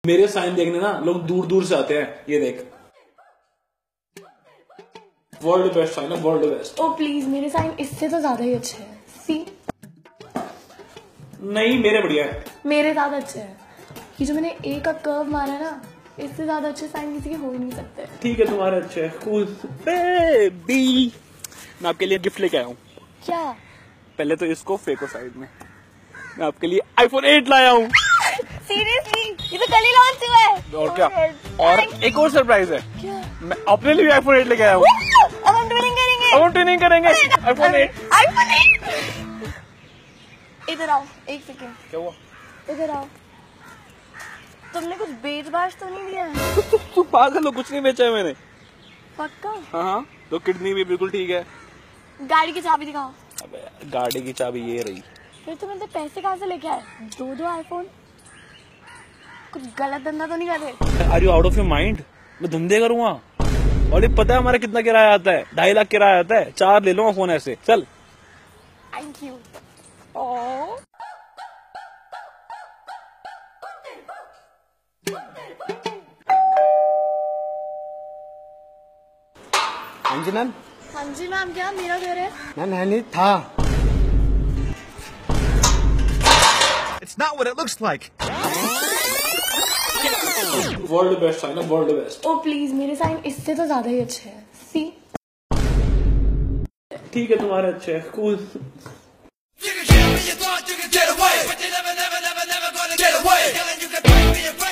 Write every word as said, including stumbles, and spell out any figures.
मेरे साइन देखने ना लोग दूर दूर से आते हैं। ये देख, वर्ल्ड बेस्ट साइन है, वर्ल्ड बेस्ट। ओ प्लीज, मेरे साइन इससे तो ज्यादा ही अच्छे हैं। सी, नहीं मेरे बढ़िया है। मेरे ज्यादा अच्छे हैं। ये जो मैंने ए का कर्व मारा है ना, इससे ज्यादा अच्छे साइन किसी के हो ही नहीं सकते। ठीक है, तुम्हारे अच्छे हैं। कूल बेबी, मैं आपके लिए गिफ्ट लेके आया हूँ। क्या? पहले तो इसको फेंको साइड में। मैं आपके लिए आईफोन एट लाया हूँ। सीरियसली? ये तो कल ही लॉन्च हुआ है। और क्या? और एक और सरप्राइज है। क्या? मैं अपने लिए भी आईफोन एट लेके आया हूँ। अब हम ट्विनिंग करेंगे। अब हम ट्विनिंग करेंगे। IPhone eight. IPhone eight. इधर आओ एक सेकेंड। क्या हुआ? इधर आओ। तुमने कुछ बेच बाच तो नहीं दिया? तू तू पागल हो, कुछ नहीं बेचा है मैंने। पक्का? हाँ हाँ, तो किडनी भी बिल्कुल ठीक है। गाड़ी की चाबी दिखाओ। अबे गाड़ी की चाबी ये रही। फिर तुम इतने पैसे कहाँ से लेके आए? दो दो आईफोन। कुछ गलत धंधा तो नहीं कर रहे? Are you out of your mind? मैं धंधे करूँगा। और ये पता है हमारा कितना किराया आता है? ढाई लाख किराया आता है। चार ले लो फोन ऐसे। चल। Thank you. ओह हाँ जी मैम। हाँ जी मैम, क्या मेरा घर है? मैम है नहीं था। It's not what it looks like. World best sign है, वर्ल्ड बेस्ट। ओ प्लीज, मेरे साइन इससे तो ज्यादा ही अच्छे हैं। सी, ठीक है, तुम्हारे अच्छे हैं। Cool. You can kill me, you thought you could get away, but you never, never, never, never gonna get away. Killing you can break me apart.